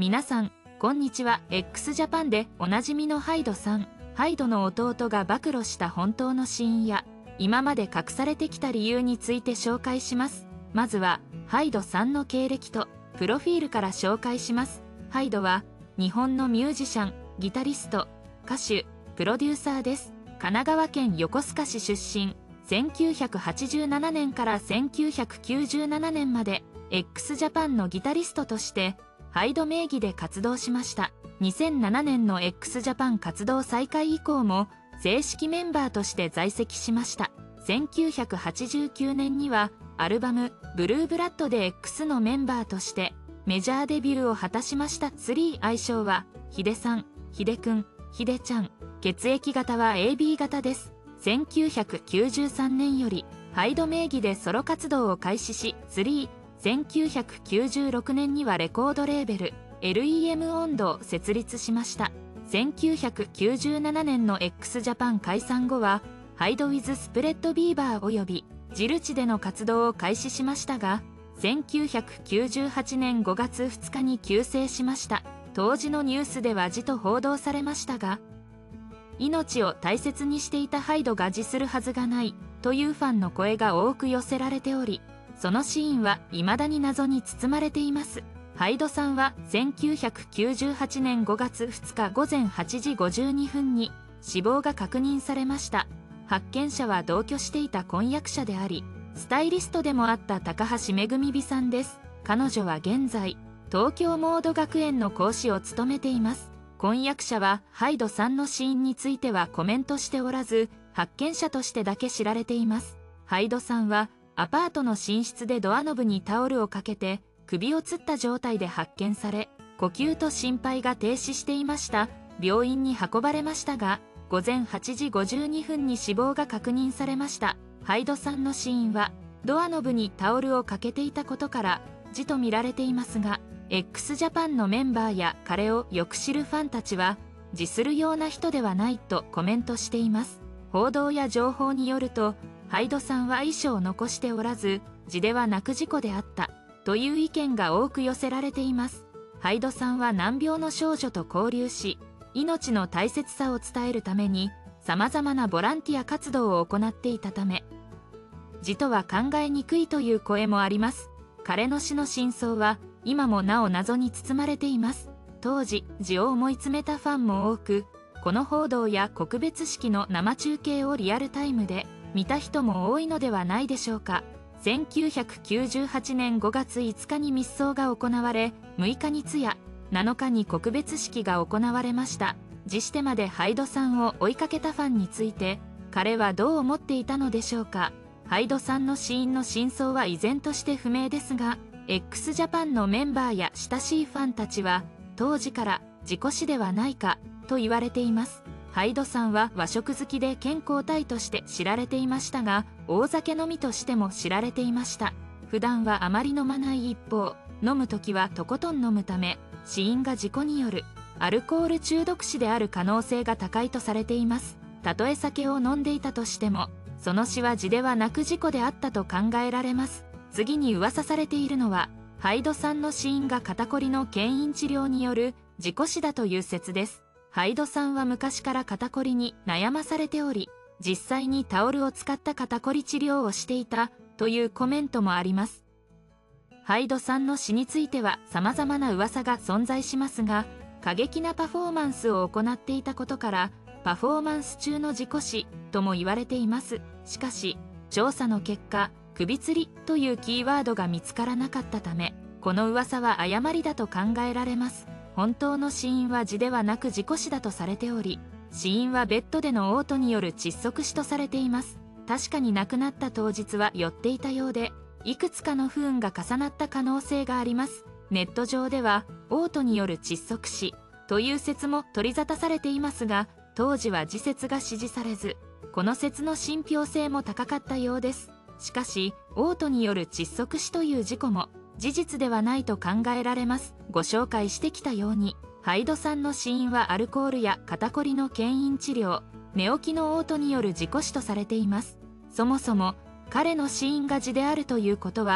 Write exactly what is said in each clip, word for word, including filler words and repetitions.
皆さん、こんにちは。 x ジャパンでおなじみのハイドさん。ハイドの弟が暴露した本当の死因や今まで隠されてきた理由について紹介します。まずはハイドさんの経歴とプロフィールから紹介します。ハイドは日本のミュージシャン、ギタリスト、歌手、プロデューサーです。神奈川県横須賀市出身。せんきゅうひゃくはちじゅうななねんからせんきゅうひゃくきゅうじゅうななねんまで x ジャパンのギタリストとしてハイド名義で活動しました。にせんななねんの x ジャパン活動再開以降も正式メンバーとして在籍しました。せんきゅうひゃくはちじゅうきゅうねんにはアルバム「ブルーブラッド」で X のメンバーとしてメジャーデビューを果たしました。スリー愛称はヒデさん、ヒデくん、ヒデちゃん。血液型は エービー 型です。せんきゅうひゃくきゅうじゅうさんねんよりハイド名義でソロ活動を開始し、スリー、せんきゅうひゃくきゅうじゅうろくねんにはレコードレーベル エルイーエム 音頭を設立しました。せんきゅうひゃくきゅうじゅうななねんの x ジャパン解散後はハイドウィズ・スプレッド・ビーバーおよびジルチでの活動を開始しましたが、せんきゅうひゃくきゅうじゅうはちねんごがつふつかに急逝しました。当時のニュースでは辞と報道されましたが、命を大切にしていたハイドが辞するはずがないというファンの声が多く寄せられており、そのシーンは未だに謎に包まれています。ハイドさんはせんきゅうひゃくきゅうじゅうはちねんごがつふつかごぜんはちじごじゅうにふんに死亡が確認されました。発見者は同居していた婚約者であり、スタイリストでもあった高橋めぐみ美さんです。彼女は現在、東京モード学園の講師を務めています。婚約者はハイドさんの死因についてはコメントしておらず、発見者としてだけ知られています。ハイドさんはアパートの寝室でドアノブにタオルをかけて首を吊った状態で発見され、呼吸と心肺が停止していました。病院に運ばれましたが、ごぜんはちじごじゅうにふんに死亡が確認されました。ハイドさんの死因はドアノブにタオルをかけていたことから辞と見られていますが、x ジャパンのメンバーや彼をよく知るファンたちは辞するような人ではないとコメントしています。報道や情報によると、ハイドさんは遺書を残しておらず辞ではなく事故であったという意見が多く寄せられています。ハイドさんは難病の少女と交流し、命の大切さを伝えるためにさまざまなボランティア活動を行っていたため、辞とは考えにくいという声もあります。彼の死の真相は今もなお謎に包まれています。当時辞を思い詰めたファンも多く、この報道や告別式の生中継をリアルタイムで見た人も多いのではないでしょうか。せんきゅうひゃくきゅうじゅうはちねんごがついつかに密葬が行われ、むいかに通夜、なのかに告別式が行われました。辞してまでハイドさんを追いかけたファンについて彼はどう思っていたのでしょうか。ハイドさんの死因の真相は依然として不明ですが、 x ジャパンのメンバーや親しいファンたちは当時から事故死ではないかと言われています。ハイドさんは和食好きで健康体として知られていましたが、大酒飲みとしても知られていました。普段はあまり飲まない一方、飲む時はとことん飲むため、死因が事故によるアルコール中毒死である可能性が高いとされています。たとえ酒を飲んでいたとしても、その死は辞ではなく事故であったと考えられます。次に噂されているのは、ハイドさんの死因が肩こりの牽引治療による事故死だという説です。ハイドさんは昔から肩こりに悩まされており、実際にタオルを使った肩こり治療をしていたというコメントもあります。ハイドさんの死については様々な噂が存在しますが、過激なパフォーマンスを行っていたことからパフォーマンス中の事故死とも言われています。しかし調査の結果、首吊りというキーワードが見つからなかったため、この噂は誤りだと考えられます。本当の死因は辞ではなく事故死だとされており、死因はベッドでの嘔吐による窒息死とされています。確かに亡くなった当日は酔っていたようで、いくつかの不運が重なった可能性があります。ネット上では嘔吐による窒息死という説も取り沙汰されていますが、当時は次説が支持されず、この説の信憑性も高かったようです。しかし嘔吐による窒息死という事故も事実ではないと考えられます。ご紹介してきたように、ハイドさんの死因はアルコールや肩こりの牽引治療、寝起きの嘔吐による事故死とされています。そもそも彼の死因が辞であるということは、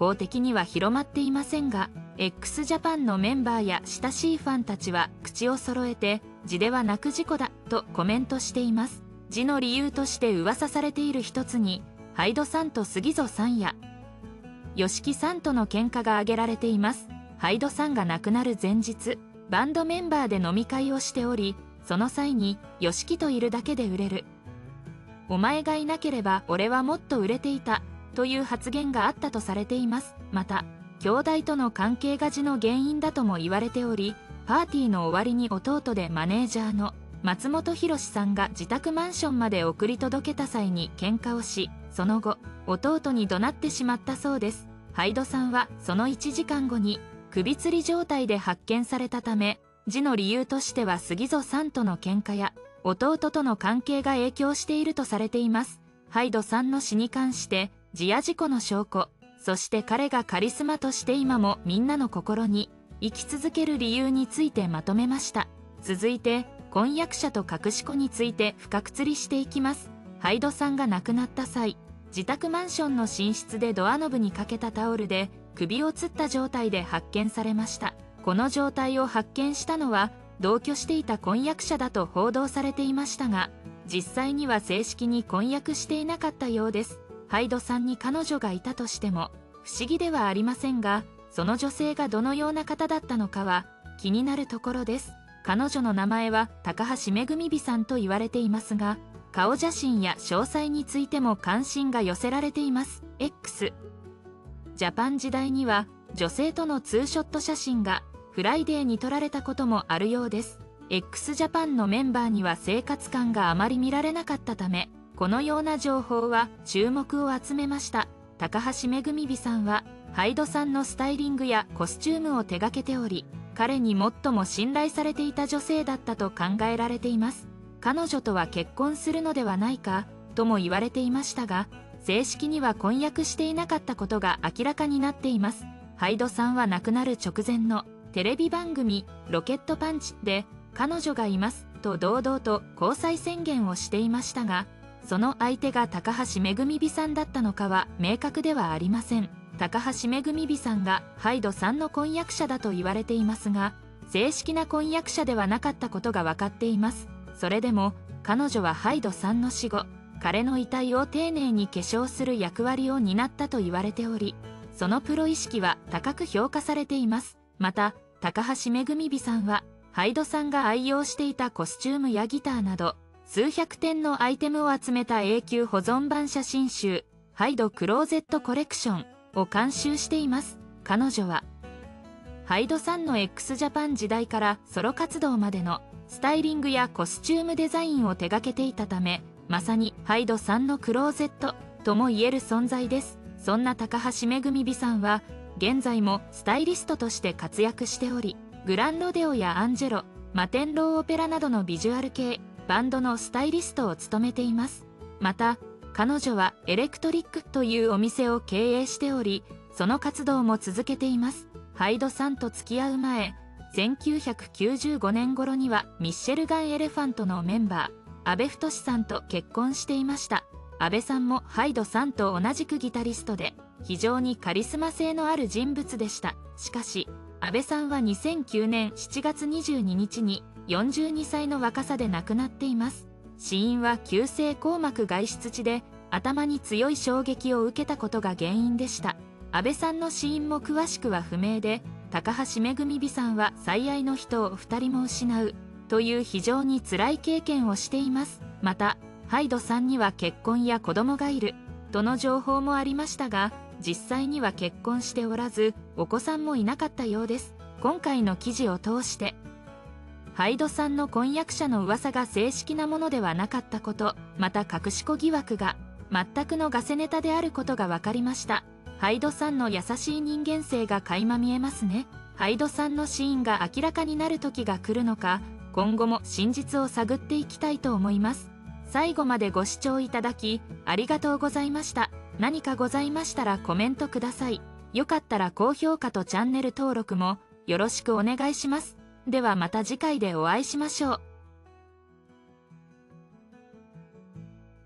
公的には広まっていませんが、 x ジャパンのメンバーや親しいファンたちは口を揃えて字ではなく事故だとコメントしています。字の理由として噂されている一つに、ハイドさんと杉戸さんや吉木さんとの喧嘩が挙げられています。ハイドさんが亡くなる前日、バンドメンバーで飲み会をしており、その際に吉木といるだけで売れる、お前がいなければ俺はもっと売れていたという発言があったとされています。また兄弟との関係が字の原因だとも言われており、パーティーの終わりに弟でマネージャーの松本博さんが自宅マンションまで送り届けた際に喧嘩をし、その後弟に怒鳴ってしまったそうです。ハイドさんはそのいちじかんごに首吊り状態で発見されたため、字の理由としては杉戸さんとの喧嘩や弟との関係が影響しているとされています。ハイドさんの死に関して字や事故の証拠、そして彼がカリスマとして今もみんなの心に生き続ける理由についてまとめました。続いて婚約者と隠し子について深く釣りしていきます。ハイドさんが亡くなった際、自宅マンションの寝室でドアノブにかけたタオルで首を吊った状態で発見されました。この状態を発見したのは同居していた婚約者だと報道されていましたが、実際には正式に婚約していなかったようです。ハイドさんに彼女がいたとしても不思議ではありませんが、その女性がどのような方だったのかは気になるところです。彼女の名前は高橋めぐみ美さんと言われていますが、顔写真や詳細についても関心が寄せられています。 x ジャパン時代には女性とのツーショット写真がフライデーに撮られたこともあるようです。 x ジャパンのメンバーには生活感があまり見られなかったため、このような情報は注目を集めました。高橋めぐみ美さんはハイドさんのスタイリングやコスチュームを手掛けており、彼に最も信頼されていた女性だったと考えられています。彼女とは結婚するのではないかとも言われていましたが、正式には婚約していなかったことが明らかになっています。ハイドさんは亡くなる直前のテレビ番組「ロケットパンチ」で彼女がいますと堂々と交際宣言をしていましたが、その相手が高橋めぐみ美さんだったのかは明確ではありません。高橋めぐみ美さんがハイドさんの婚約者だと言われていますが、正式な婚約者ではなかったことが分かっています。それでも彼女はハイドさんの死後、彼の遺体を丁寧に化粧する役割を担ったと言われており、そのプロ意識は高く評価されています。また高橋めぐみ美さんはハイドさんが愛用していたコスチュームやギターなど数百点のアイテムを集めた永久保存版写真集「ハイドクローゼットコレクション」を監修しています。彼女はハイドさんの x ジャパン時代からソロ活動までのスタイリングやコスチュームデザインを手掛けていたため、まさにハイドさんのクローゼットともいえる存在です。そんな高橋めぐみ美さんは現在もスタイリストとして活躍しており、グランロデオやアンジェロ、マテンローオペラなどのビジュアル系バンドのスタイリストを務めています。また彼女はエレクトリックというお店を経営しており、その活動も続けています。ハイドさんと付き合う前、せんきゅうひゃくきゅうじゅうごねん頃にはミッシェルガン・エレファントのメンバー阿部太さんと結婚していました。阿部さんもハイドさんと同じくギタリストで非常にカリスマ性のある人物でした。しかし阿部さんはにせんきゅうねんしちがつにじゅうににちによんじゅうにさいの若さで亡くなっています。死因は急性硬膜外出血で頭に強い衝撃を受けたことが原因でした。阿部さんの死因も詳しくは不明で、高橋めぐみ美さんは最愛の人をふたりも失うという非常に辛い経験をしています。またハイドさんには結婚や子供がいるとの情報もありましたが、実際には結婚しておらずお子さんもいなかったようです。今回の記事を通してハイドさんの婚約者の噂が正式なものではなかったこと、また隠し子疑惑が全くのガセネタであることが分かりました。ハイドさんの優しい人間性が垣間見えますね。ハイドさんの死因が明らかになる時が来るのか、今後も真実を探っていきたいと思います。最後までご視聴いただきありがとうございました。何かございましたらコメントください。よかったら高評価とチャンネル登録もよろしくお願いします。ではまた次回でお会いしましょう。